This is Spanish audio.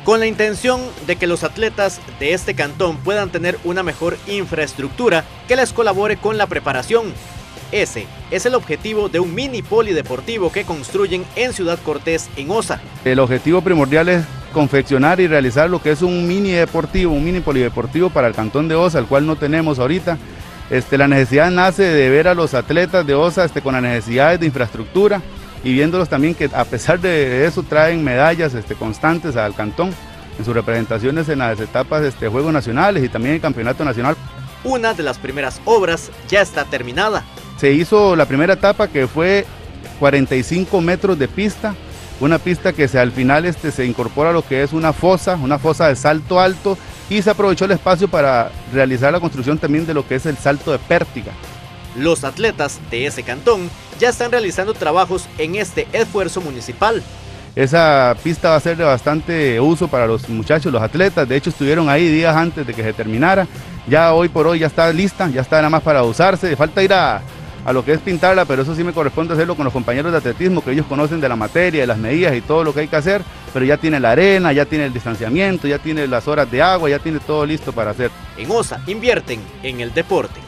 Con la intención de que los atletas de este cantón puedan tener una mejor infraestructura que les colabore con la preparación. Ese es el objetivo de un mini polideportivo que construyen en Ciudad Cortés, en Osa. El objetivo primordial es confeccionar y realizar lo que es un mini deportivo, un mini polideportivo para el cantón de Osa, el cual no tenemos ahorita. La necesidad nace de ver a los atletas de Osa con las necesidades de infraestructura y viéndolos también que a pesar de eso traen medallas constantes al cantón en sus representaciones en las etapas de Juegos Nacionales y también el Campeonato Nacional. Una de las primeras obras ya está terminada. Se hizo la primera etapa que fue 45 metros de pista, una pista que al final se incorpora a lo que es una fosa de salto alto y se aprovechó el espacio para realizar la construcción también de lo que es el salto de pértiga. Los atletas de ese cantón ya están realizando trabajos en este esfuerzo municipal. Esa pista va a ser de bastante uso para los muchachos, los atletas, de hecho estuvieron ahí días antes de que se terminara, ya hoy por hoy ya está lista, ya está nada más para usarse, falta ir a lo que es pintarla, pero eso sí me corresponde hacerlo con los compañeros de atletismo, que ellos conocen de la materia, de las medidas y todo lo que hay que hacer, pero ya tiene la arena, ya tiene el distanciamiento, ya tiene las horas de agua, ya tiene todo listo para hacer. En Osa invierten en el deporte.